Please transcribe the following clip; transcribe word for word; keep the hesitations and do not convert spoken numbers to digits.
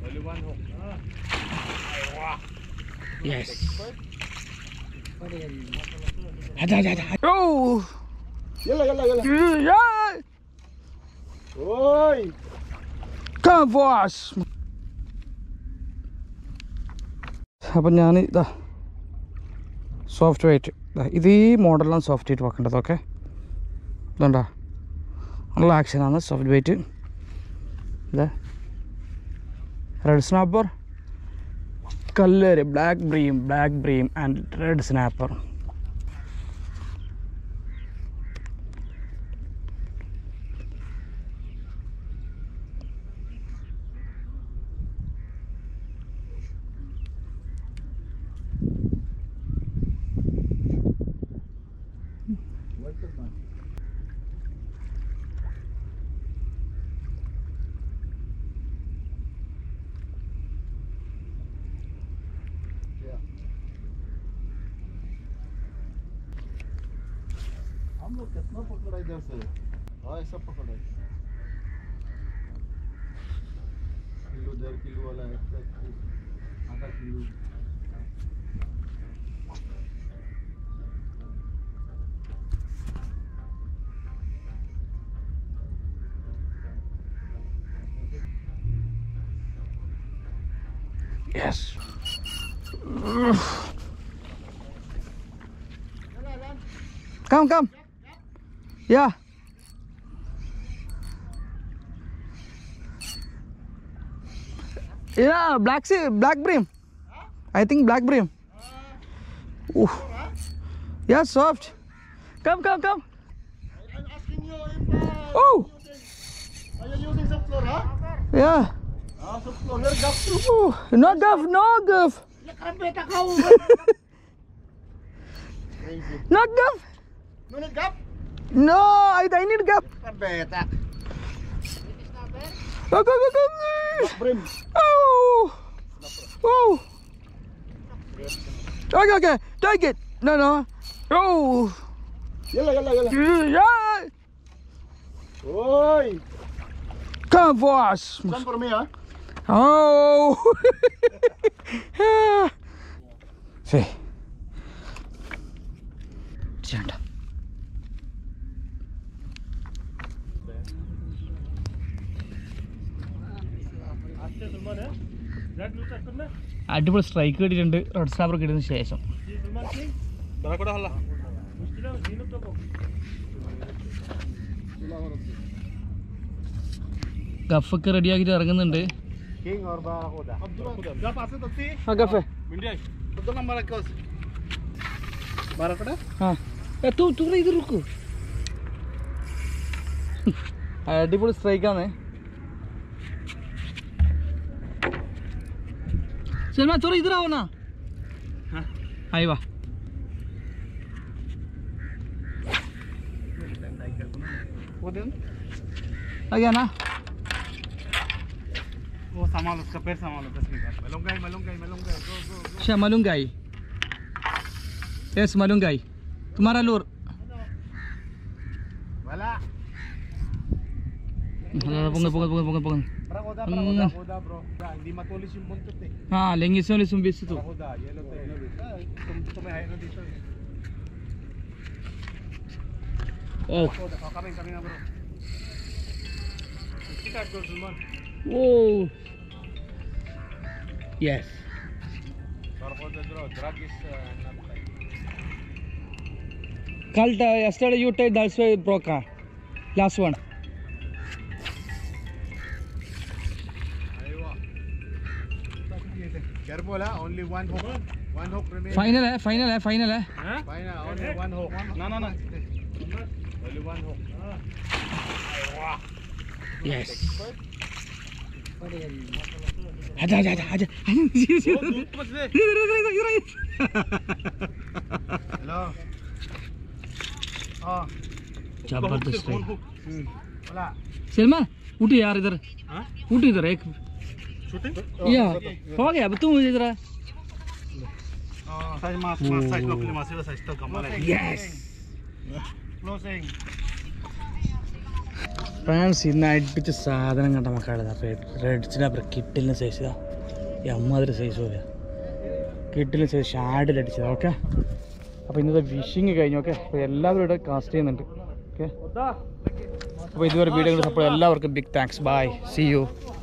Only one hook. Yes. Ada ada ada. Oh. Yalla yalla yalla. Yeah. Oi. Come for us. അപ്പം ഞാൻ ഇതാ soft weight ഇത് ഈ മോഡലാണ് സോഫ്റ്റ് വെയിറ്റ് വെക്കേണ്ടത്. ഓക്കെ, ഇതുണ്ടോ നല്ല ആക്ഷനാണ് സോഫ്റ്റ് വെയിറ്റ്. ഇത് റെഡ് സ്നാപ്പർ, കല്ലേര്, black bream, black bream and red snapper. हम लोग कितना पकड़ा इधर से? हाँ ऐसा पकड़ा है, किलो डेढ़ किलो वाला है, आधा kilo. Yes. Come, come. Yeah. Yeah, black sea, black bream. I think black bream. Ooh. Yeah, soft. Come, come, come. I'm asking you if uh, Oh. are you using some floor, huh? Yeah. Ah, some floor. Here, gap. Ooh. No guff, no guff. Karambeta kau. Crazy. No guff. You need gap? No, I, I need guff. Karambeta. Go, go, go, go. Brim. Oh. Oh. Okay, okay. Take it. No, no. Oh. Yalla yalla yalla. Yeah. Oi. Come for us. Come for me, huh? Oh. See. Stand up. അടിപൊളി strike കിട്ടിയിട്ടുണ്ട് red snapper കിട്ടിയതിന് ശേഷം. ഗഫൊക്കെ റെഡിയാക്കിയിട്ട് ഇറങ്ങുന്നുണ്ട്. King or Barracuda? Gap asa to si? ആ ഗഫേ Minday. Betul kan Barracuda? Barracuda? ആ തൂ തൂ ഇത് റുക്കു. അടിപൊളി സ്ട്രൈക്കാണ്. सलमान थोड़ा इधर आओ ना. हाँ आई वाह. वो दिन आ गया ना. वो संभाल उसका पैर संभालो दस मिनट. मलंगाई मलंगाई मलंगाई गो गो गो. अच्छा मलंगाई. यस मलंगाई. तुम्हारा लूर. Wala. Pungan pungan pungan pungan pungan. Barracuda Barracuda bro. Hindi matulis yung buntot eh. हाँ लेंगे से वाले सुम्बे से तो. Barracuda yellow tail. Tum tumay na dito. Oh. Kami kami na bro. Sikat ko Sulman. Oh. Yes. Barracuda bro. Drug is uh, not like. Called uh, yesterday you take that's why broke. Uh, last one. Careful ha, only one hook. One hook remains. Final है final है final है. Huh? Final, only one hook. No, no, no. Only one hook. Yes. आजा आजा आजा आजा. Hello. Oh. जबरदस्त है. Wala. Salman उठी यार इधर. हाँ? उठी इधर एक. Shooting? या हो गया अब तुम इधर. Oh, size mas mas size local mas sila size to kamala. Yes. Closing. ഫ്രാൻസ് ഇന്ന് അടിപ്പിച്ച സാധനം കണ്ട മക്കളെ റെഡ് റെഡ്സിനെ കിട്ടിലിന് സൈസ് ഇതാ ഈ അമ്മാതിരി സൈസ് പോലെ കിട്ടിലിന് സൈസ് ഷാഡിലടിച്ചത്. ഓക്കെ, അപ്പോൾ ഇന്നത്തെ ഫിഷിങ് കഴിഞ്ഞു. ഓക്കെ, അപ്പോൾ എല്ലാവരും ഇവിടെ കാസ്റ്റ് ചെയ്യുന്നുണ്ട്. ഓക്കെ, അപ്പോൾ ഇതുവരെ വീഡിയോ സപ്പോർട്ട് എല്ലാവർക്കും big thanks. Bye, see U.